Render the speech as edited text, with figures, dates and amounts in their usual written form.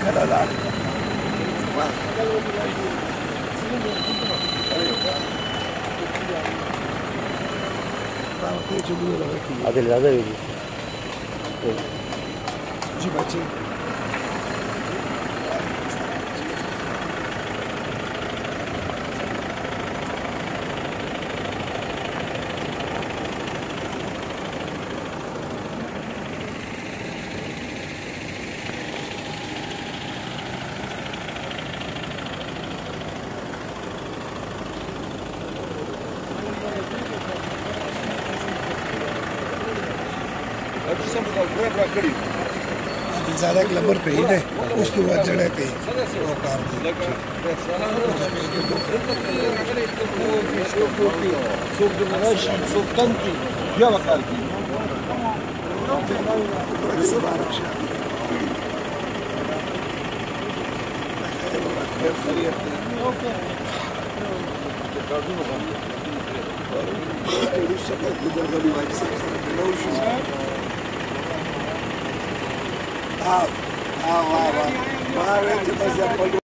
کله لاړ عادل زیادہ ہوئی جی بچے زیادہ کلبر پہ ہی دے اس تو بعد جڑے پہ وہ کار دے واہ واہ واہ